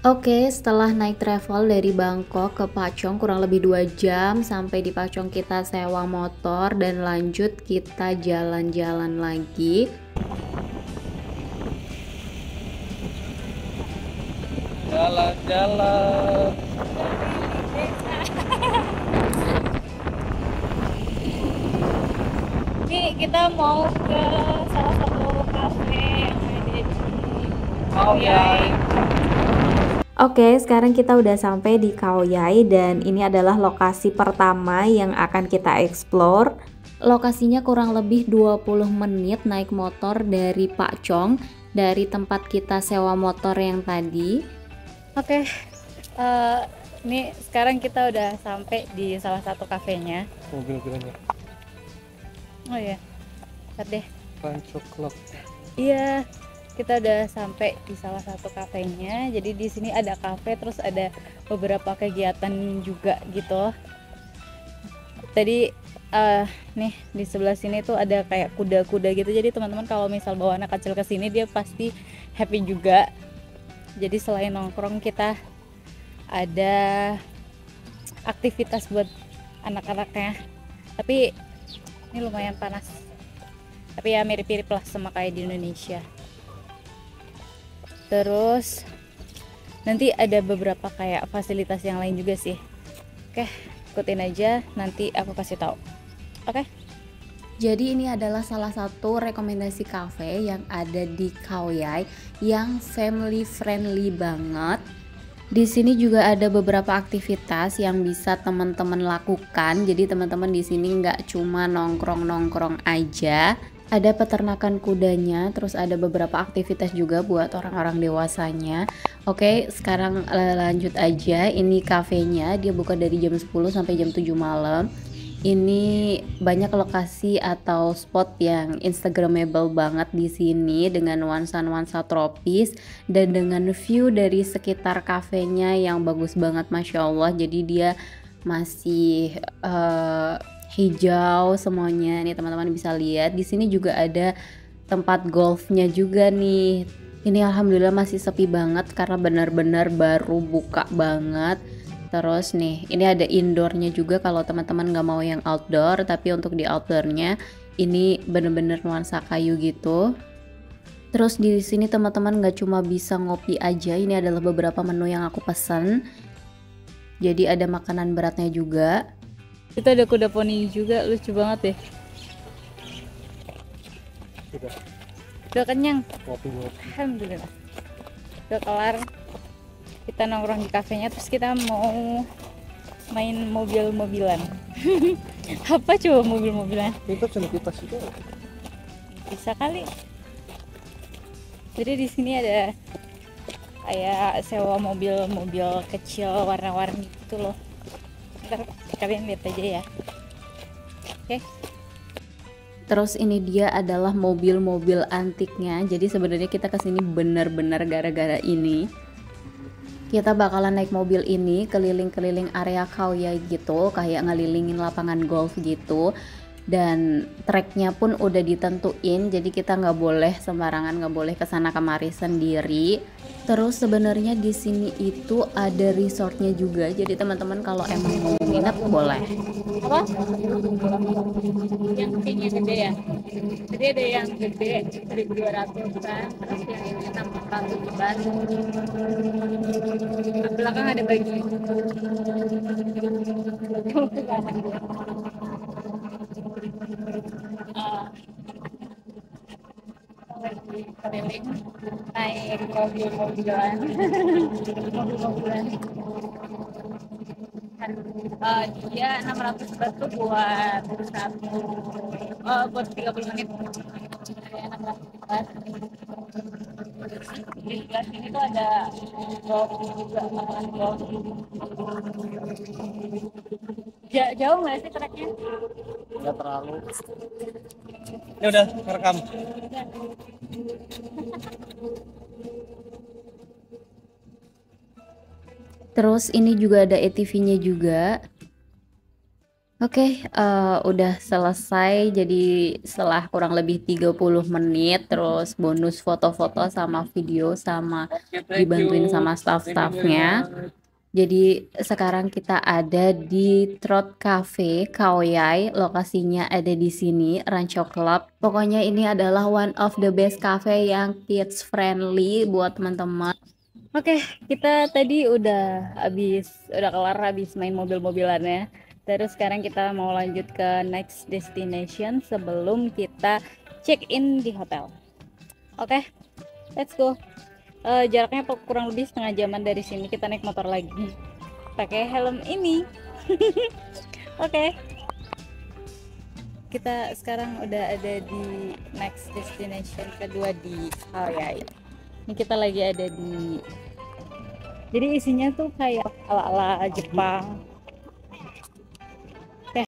Oke, setelah naik travel dari Bangkok ke Pachong kurang lebih 2 jam, sampai di Pachong kita sewa motor dan lanjut kita jalan-jalan lagi. Jalan-jalan. Ini kita mau ke salah satu kafe yang ada di Oh ya. Oke, sekarang kita udah sampai di Khao Yai dan ini adalah lokasi pertama yang akan kita explore. Lokasinya kurang lebih 20 menit naik motor dari Pak Chong, dari tempat kita sewa motor yang tadi. Oke, ini sekarang kita udah sampai di salah satu kafenya. Mobil-mobilnya. Oh iya, lihat deh. Rancho Club. Iya, kita udah sampai di salah satu kafenya. Jadi di sini ada kafe, terus ada beberapa kegiatan juga gitu. Tadi nih di sebelah sini tuh ada kayak kuda-kuda gitu. Jadi teman-teman kalau misal bawa anak kecil ke sini dia pasti happy juga. Jadi selain nongkrong kita ada aktivitas buat anak-anaknya. Tapi ini lumayan panas. Tapi ya mirip-mirip lah sama kayak di Indonesia. Terus nanti ada beberapa kayak fasilitas yang lain juga sih. Oke, ikutin aja, nanti aku kasih tahu. Oke. Jadi ini adalah salah satu rekomendasi cafe yang ada di Khao Yai yang family friendly banget. Di sini juga ada beberapa aktivitas yang bisa teman-teman lakukan. Jadi teman-teman di sini nggak cuma nongkrong-nongkrong aja. Ada peternakan kudanya, terus ada beberapa aktivitas juga buat orang-orang dewasanya. Oke, sekarang lanjut aja. Ini kafenya, dia buka dari jam 10 sampai jam 7 malam. Ini banyak lokasi atau spot yang instagramable banget di sini dengan nuansa-nuansa tropis dan dengan view dari sekitar kafenya yang bagus banget, masya Allah. Jadi dia masih hijau semuanya. Nih teman-teman bisa lihat di sini juga ada tempat golfnya juga nih. Ini alhamdulillah masih sepi banget karena benar-benar baru buka banget. Terus nih, ini ada indoornya juga kalau teman-teman nggak mau yang outdoor, tapi untuk di outdoornya ini bener-bener nuansa kayu gitu. Terus di sini teman-teman nggak cuma bisa ngopi aja, ini adalah beberapa menu yang aku pesan. Jadi ada makanan beratnya juga. Itu ada kuda poni juga, lucu banget deh. Udah kenyang. Ngopi-ngopi. Alhamdulillah. Udah kelar. Kita nongkrong di kafenya, terus kita mau main mobil-mobilan. Apa coba mobil-mobilan? Itu cerita itu. Bisa kali. Jadi di sini ada kayak sewa mobil-mobil kecil warna-warni gitu loh. Ntar kalian lihat aja ya. Oke. Terus ini dia adalah mobil-mobil antiknya. Jadi sebenarnya kita kesini benar-benar gara-gara ini. Kita bakalan naik mobil ini keliling-keliling area Khao Yai gitu, kayak ngelilingin lapangan golf gitu. Dan treknya pun udah ditentuin, jadi kita nggak boleh sembarangan, nggak boleh kesana kemari sendiri. Terus sebenarnya di sini itu ada resortnya juga, jadi teman-teman kalau emang mau nginep boleh. Apa? Yang pinknya gede ya. Jadi ada yang gede 1.200-an, terus yang ini 600-an. Di belakang ada bagi. Keliling naik mobil-mobilan. Mobil-mobilan. Dia 600 batu buat satu, buat 30 menit. Ada 600 bat. Di sebelah sini tuh ada golf juga, lapangan golf. Jauh nggak sih treknya? Nggak terlalu. Ini udah merekam. Terus ini juga ada ATV-nya juga. Oke, udah selesai. Jadi setelah kurang lebih 30 menit, terus bonus foto-foto sama video sama dibantuin sama staff-staffnya. Jadi sekarang kita ada di Trot Cafe Khao Yai, lokasinya ada di sini, Rancho Club. Pokoknya ini adalah one of the best cafe yang kids friendly buat teman-teman. Oke, kita tadi udah kelar habis main mobil-mobilannya. Terus sekarang kita mau lanjut ke next destination sebelum kita check in di hotel. Oke, let's go. Jaraknya kurang lebih setengah jaman dari sini. Kita naik motor lagi pakai helm ini. Oke, kita sekarang udah ada di next destination kedua di Khao Yai. Ini kita lagi ada di, jadi isinya tuh kayak ala-ala Jepang.